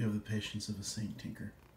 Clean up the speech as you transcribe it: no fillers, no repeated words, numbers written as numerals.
You have the patience of a saint, Tinker.